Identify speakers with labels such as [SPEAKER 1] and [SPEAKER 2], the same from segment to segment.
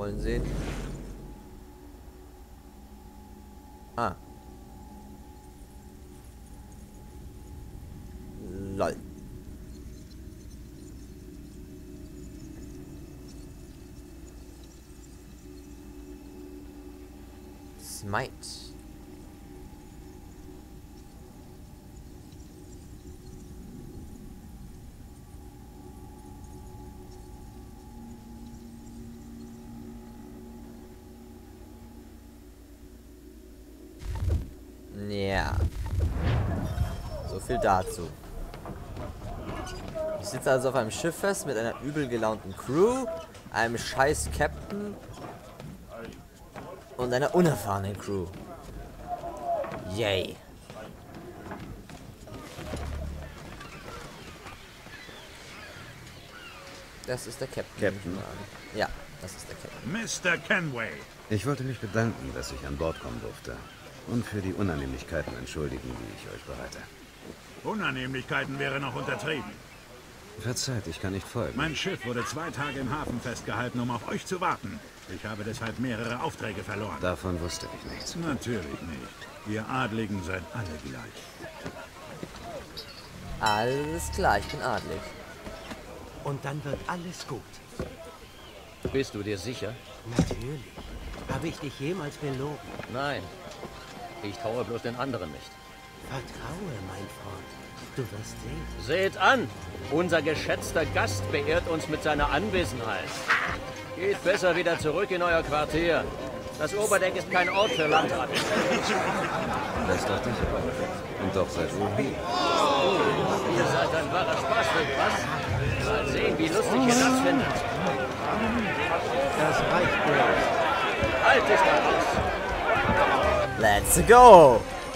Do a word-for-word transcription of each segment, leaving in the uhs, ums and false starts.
[SPEAKER 1] wollen sehen. Ah. Lol. Smite. Ja. So viel dazu. Ich sitze also auf einem Schiff fest mit einer übel gelaunten Crew, einem scheiß Captain und einer unerfahrenen Crew. Yay. Das ist der Captain.
[SPEAKER 2] Captain.
[SPEAKER 1] Ja, das ist der Captain.
[SPEAKER 3] Mister Kenway.
[SPEAKER 2] Ich wollte mich bedanken, dass ich an Bord kommen durfte. Und für die Unannehmlichkeiten entschuldigen, die ich euch bereite.
[SPEAKER 3] Unannehmlichkeiten wäre noch untertrieben.
[SPEAKER 2] Verzeiht, ich kann nicht folgen.
[SPEAKER 3] Mein Schiff wurde zwei Tage im Hafen festgehalten, um auf euch zu warten. Ich habe deshalb mehrere Aufträge verloren.
[SPEAKER 2] Davon wusste ich nichts.
[SPEAKER 3] Natürlich nicht. Ihr Adligen seid alle gleich.
[SPEAKER 1] Alles klar, ich bin adlig.
[SPEAKER 4] Und dann wird alles gut.
[SPEAKER 5] Bist du dir sicher?
[SPEAKER 4] Natürlich. Habe ich dich jemals belogen?
[SPEAKER 5] Nein. Ich traue bloß den anderen nicht.
[SPEAKER 4] Vertraue, mein Freund. Du wirst sehen.
[SPEAKER 5] Seht an! Unser geschätzter Gast beehrt uns mit seiner Anwesenheit. Geht besser wieder zurück in euer Quartier. Das Oberdeck ist kein Ort für Landratten.
[SPEAKER 2] Das dachte ich aber. Und doch seid ihr hier.
[SPEAKER 5] Ihr seid ein wahrer Spaßvogel, was? Mal sehen, wie lustig ihr das findet.
[SPEAKER 4] Das reicht bloß.
[SPEAKER 5] Halt dich mal aus!
[SPEAKER 1] Let's go!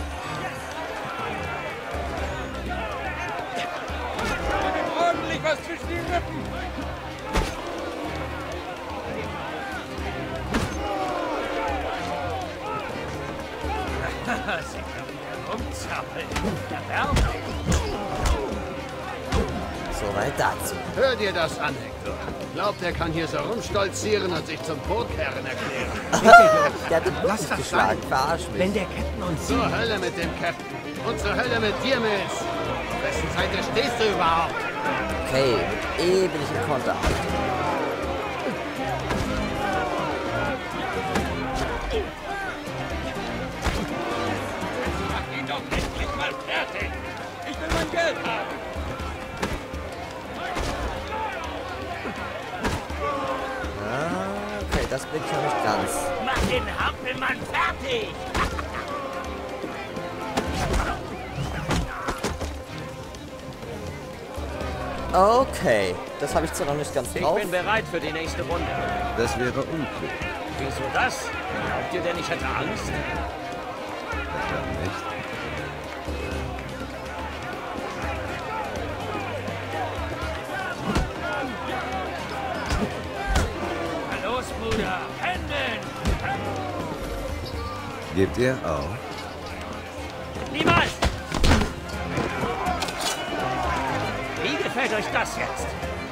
[SPEAKER 6] Ordentlich was zwischen den Rippen! Sie können rumzappeln. Erbärmlich.
[SPEAKER 1] Soweit dazu.
[SPEAKER 7] Hör dir das an, Hector. Glaubt, er kann hier so rumstolzieren und sich zum Burgherren erklären.
[SPEAKER 1] Der hat den Bus geschlagen, verarsch mich.
[SPEAKER 4] Wenn der Captain uns sieht.
[SPEAKER 7] Zur Hölle mit dem Captain. Und zur Hölle mit dir, Mills. Auf wessen Seite stehst du überhaupt?
[SPEAKER 1] Okay, mit E bin ich im Konter.
[SPEAKER 6] Mach ihn doch endlich mal fertig! Ich will mein Geld haben!
[SPEAKER 1] Ah, okay, das blickt ja nicht ganz.
[SPEAKER 6] Mach den Hampelmann fertig!
[SPEAKER 1] Okay, das habe ich zwar noch nicht ganz
[SPEAKER 5] Ich
[SPEAKER 1] drauf.
[SPEAKER 5] bin bereit für die nächste Runde.
[SPEAKER 2] Das wäre unklug.
[SPEAKER 5] Wieso das? Glaubt ihr denn, ich hätte Angst?
[SPEAKER 2] Dann nicht.
[SPEAKER 6] Na los, Bruder! Händen!
[SPEAKER 2] Gebt ihr auf?
[SPEAKER 6] Niemals!
[SPEAKER 5] Wie gefällt euch das jetzt?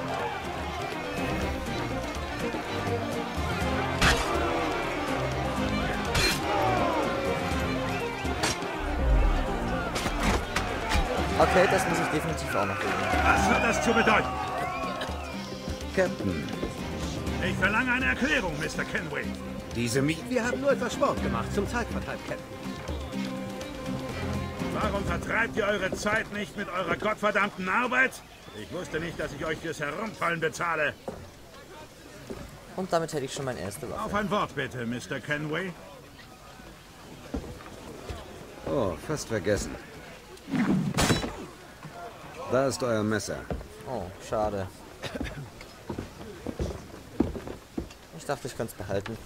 [SPEAKER 1] Okay, das muss ich definitiv auch noch üben.
[SPEAKER 3] Was hat das zu bedeuten?
[SPEAKER 2] Captain,
[SPEAKER 3] Ich verlange eine Erklärung, Mister Kenway.
[SPEAKER 7] Diese mich.
[SPEAKER 4] Wir haben nur etwas Sport gemacht zum Zeitvertreib, Captain.
[SPEAKER 3] Warum vertreibt ihr eure Zeit nicht mit eurer gottverdammten Arbeit? Ich wusste nicht, dass ich euch fürs Herumfallen bezahle.
[SPEAKER 1] Und damit hätte ich schon mein erste Waffe.
[SPEAKER 3] Auf ein Wort bitte, Mister Kenway.
[SPEAKER 2] oh, fast vergessen. Da ist euer Messer.
[SPEAKER 1] Oh, schade. Ich dachte, ich könnte es behalten.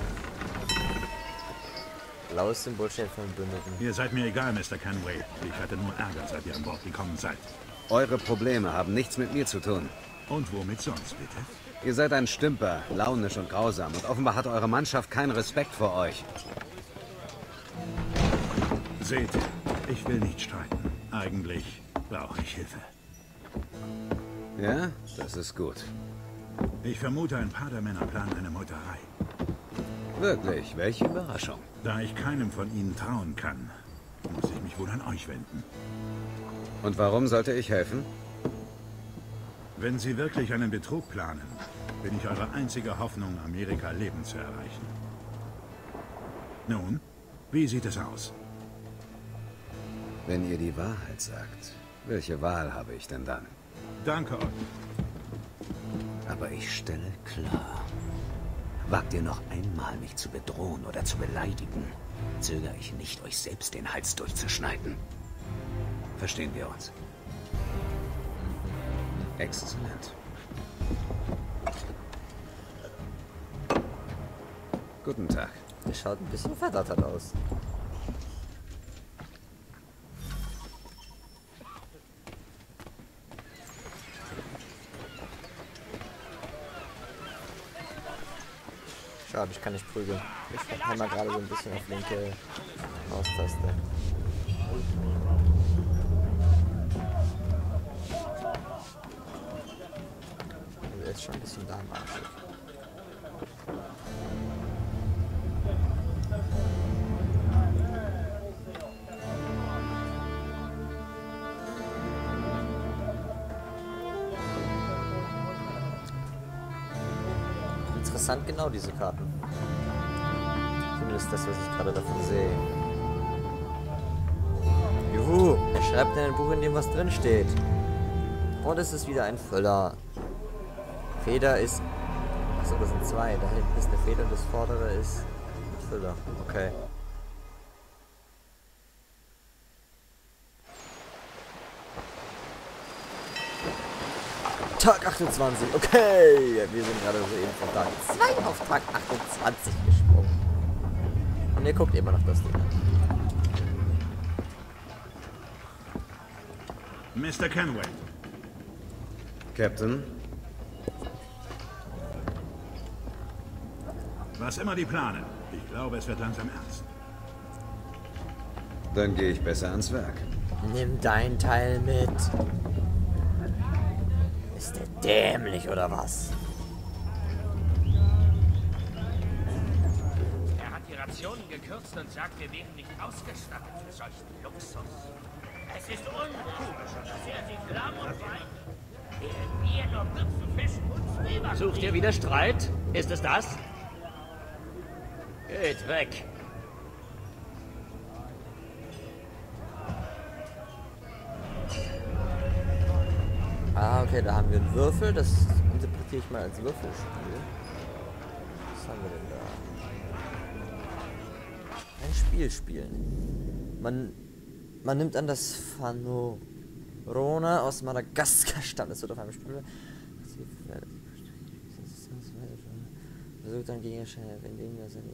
[SPEAKER 1] Blaues Symbol steht für den Bündeten.
[SPEAKER 3] Ihr seid mir egal, Mister Kenway. Ich hatte nur Ärger, seit ihr an Bord gekommen seid.
[SPEAKER 2] Eure Probleme haben nichts mit mir zu tun.
[SPEAKER 3] Und womit sonst, bitte?
[SPEAKER 2] Ihr seid ein Stümper, launisch und grausam. Und offenbar hat eure Mannschaft keinen Respekt vor euch.
[SPEAKER 3] Seht, ich will nicht streiten. Eigentlich brauche ich Hilfe.
[SPEAKER 2] Ja, das ist gut.
[SPEAKER 3] Ich vermute, ein paar der Männer planen eine Meuterei.
[SPEAKER 2] Wirklich, welche Überraschung.
[SPEAKER 3] Da ich keinem von Ihnen trauen kann, muss ich mich wohl an euch wenden.
[SPEAKER 2] Und warum sollte ich helfen?
[SPEAKER 3] Wenn Sie wirklich einen Betrug planen, bin ich eure einzige Hoffnung, Amerika lebend zu erreichen. Nun, wie sieht es aus?
[SPEAKER 2] Wenn ihr die Wahrheit sagt, welche Wahl habe ich denn dann?
[SPEAKER 3] Danke euch.
[SPEAKER 2] Aber ich stelle klar. Wagt ihr noch einmal, mich zu bedrohen oder zu beleidigen, zögere ich nicht, euch selbst den Hals durchzuschneiden. Verstehen wir uns? Exzellent. Guten Tag.
[SPEAKER 1] Der schaut ein bisschen verdattert aus. Schade, ich kann nicht prügeln. Ich hammer gerade so ein bisschen auf linke Maustaste. Also er ist schon ein bisschen dahmarschig. Interessant, genau diese Karten. Zumindest das, was ich gerade davon sehe. Juhu, er schreibt in ein Buch, in dem was drin steht. Und es ist wieder ein Füller. Feder ist... Achso, das sind zwei. Da hinten ist eine Feder und das vordere ist ein Füller. Okay. Tag achtundzwanzig, okay. Wir sind gerade soeben von Tag zwei auf Tag achtundzwanzig gesprungen. Und ihr guckt immer noch das Ding an.
[SPEAKER 3] Mister Kenway.
[SPEAKER 2] Captain?
[SPEAKER 3] Was immer die planen, ich glaube, es wird langsam ernst.
[SPEAKER 2] Dann gehe ich besser ans Werk.
[SPEAKER 1] Nimm dein Teil mit. Ist der dämlich oder was?
[SPEAKER 6] Er hat die Rationen gekürzt und sagt, wir wären nicht ausgestattet für solchen Luxus. Es ist unkomischer, dass er sich lamm und weint, während wir nur Büchsenfisch und Zwieback
[SPEAKER 5] Sucht ihr wieder Streit? Ist es das? Geht weg.
[SPEAKER 1] Ah, okay, da haben wir einen Würfel. Das interpretiere ich mal als Würfelspiel. Was haben wir denn da? Ein Spiel spielen. Man, man nimmt an, das Phanorona aus Madagaskar stammt. Es wird auf einem Spiel. Versucht dann Gegenstände, indem wir seine.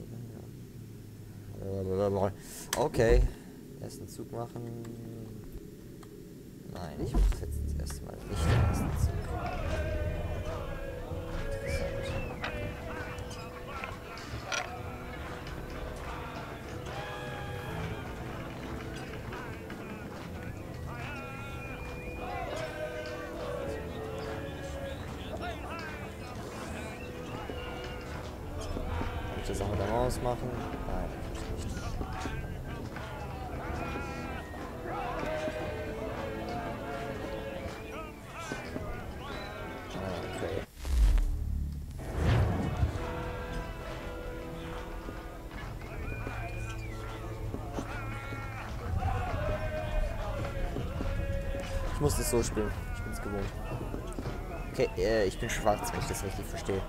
[SPEAKER 1] Okay. Ersten Zug machen. Nein, ich mache jetzt das erste Mal nicht den ersten Zug. Kann ich das auch mit der Maus machen? Nein, nicht. Ich muss das so spielen. Ich bin es gewohnt. Okay, äh, ich bin schwarz, wenn ich das richtig verstehe.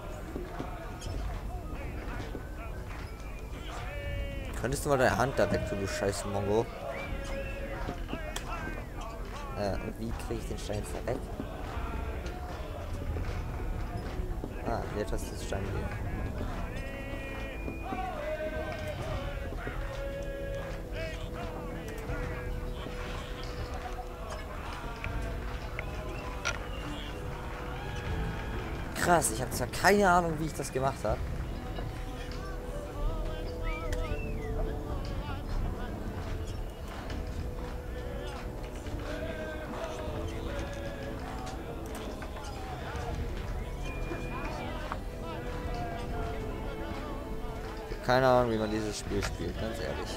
[SPEAKER 1] Könntest du mal deine Hand da weg tun, du scheiß Mongo? Äh, und wie kriege ich den Stein weg? Ah, jetzt hast du das Stein hier. Krass, ich habe zwar keine Ahnung, wie ich das gemacht habe. keine Ahnung, wie man dieses Spiel spielt, ganz ehrlich.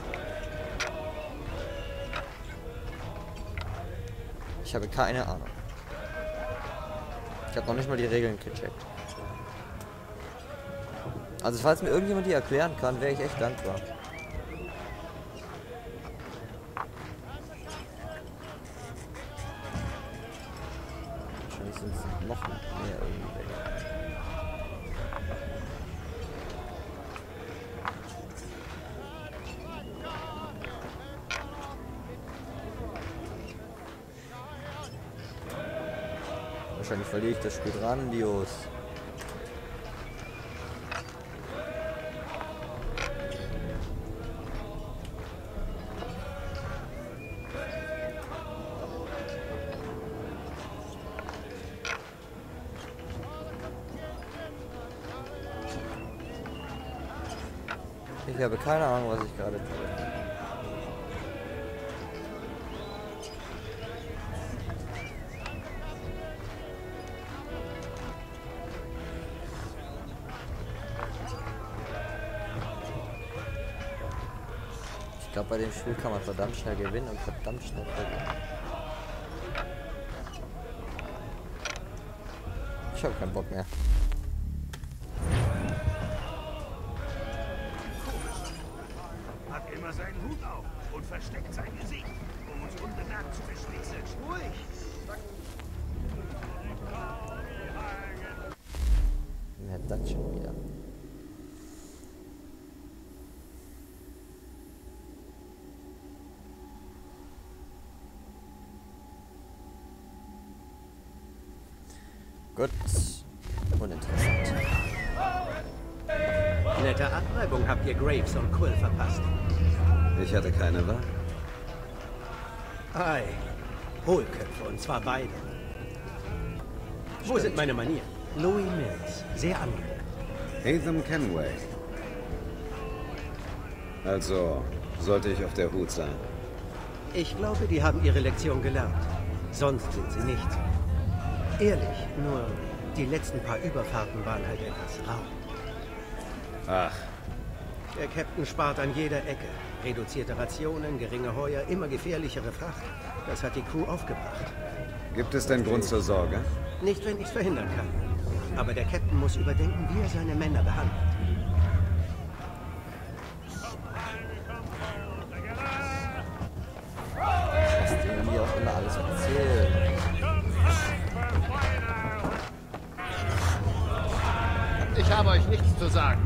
[SPEAKER 1] Ich habe keine Ahnung. Ich habe noch nicht mal die Regeln gecheckt. Also falls mir irgendjemand die erklären kann, wäre ich echt dankbar. Wahrscheinlich sind es noch mehr irgendwie weg. Wahrscheinlich verliere ich das Spiel grandios. Ich habe keine Ahnung, was ich gerade tue. Ich glaube, bei dem Spiel kann man verdammt schnell gewinnen und verdammt schnell verlieren. Ich habe keinen Bock mehr.
[SPEAKER 3] Hat immer seinen Hut auf und versteckt sein Gesicht, um uns unbemerkt zu beschließen. Ruhig!
[SPEAKER 1] Wer hat das schon wieder? Gut. Uninteressant.
[SPEAKER 4] Nette Abreibung habt ihr Graves und Quill verpasst.
[SPEAKER 2] Ich hatte keine Wahl.
[SPEAKER 4] Ei, Hohlköpfe, und zwar beide. Wo sind meine Manieren? Louis Mills, sehr angenehm.
[SPEAKER 2] Ethan Kenway. Also, sollte ich auf der Hut sein.
[SPEAKER 4] Ich glaube, die haben ihre Lektion gelernt. Sonst sind sie nicht so. Ehrlich, nur die letzten paar Überfahrten waren halt etwas rau.
[SPEAKER 2] Ach,
[SPEAKER 4] Der Captain spart an jeder Ecke. Reduzierte Rationen, geringe Heuer, immer gefährlichere Fracht. Das hat die Crew aufgebracht.
[SPEAKER 2] gibt es denn Grund zur Sorge?
[SPEAKER 4] Nicht, wenn ich es verhindern kann. Aber der Captain muss überdenken, wie er seine Männer behandelt.
[SPEAKER 1] Was die mir auch immer alles erzählen.
[SPEAKER 7] Ich habe euch nichts zu sagen.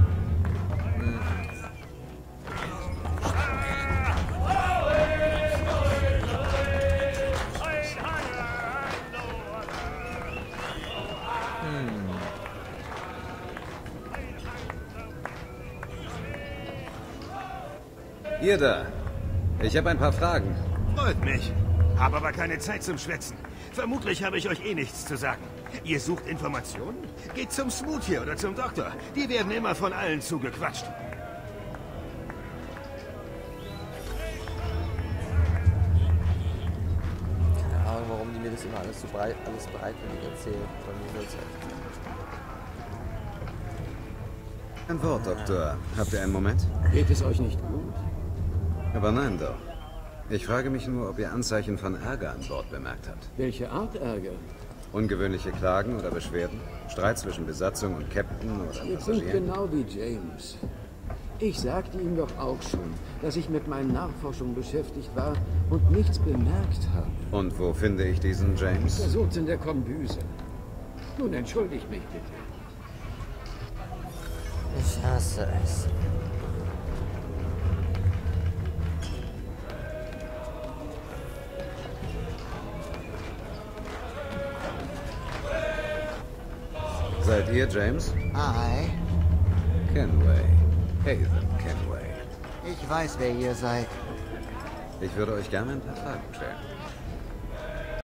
[SPEAKER 2] Ihr da. Ich habe ein paar Fragen.
[SPEAKER 3] Freut mich. Habe aber keine Zeit zum Schwätzen. Vermutlich habe ich euch eh nichts zu sagen. Ihr sucht Informationen? Geht zum Smoothie oder zum Doktor. Die werden immer von allen zugequatscht.
[SPEAKER 1] Keine Ahnung, warum die mir das immer alles so breit, alles bereitwillig erzählen. Von mir soll's halt.
[SPEAKER 2] Ein Wort, Doktor. Habt ihr einen Moment?
[SPEAKER 7] Geht es euch nicht gut?
[SPEAKER 2] Aber nein doch. Ich frage mich nur, ob ihr Anzeichen von Ärger an Bord bemerkt habt.
[SPEAKER 7] Welche Art Ärger?
[SPEAKER 2] Ungewöhnliche Klagen oder Beschwerden? Streit zwischen Besatzung und Captain oder
[SPEAKER 7] Ihr sind
[SPEAKER 2] Passagieren?
[SPEAKER 7] genau wie James. Ich sagte ihm doch auch schon, dass ich mit meinen Nachforschungen beschäftigt war und nichts bemerkt habe.
[SPEAKER 2] Und wo finde ich diesen James?
[SPEAKER 7] Versucht in der Kombüse. Nun entschuldigt mich bitte.
[SPEAKER 1] Ich hasse es.
[SPEAKER 2] Seid ihr James?
[SPEAKER 8] Hi,
[SPEAKER 2] Kenway. Ethan Kenway.
[SPEAKER 8] ich weiß, wer ihr seid.
[SPEAKER 2] Ich würde euch gerne ein paar Fragen stellen.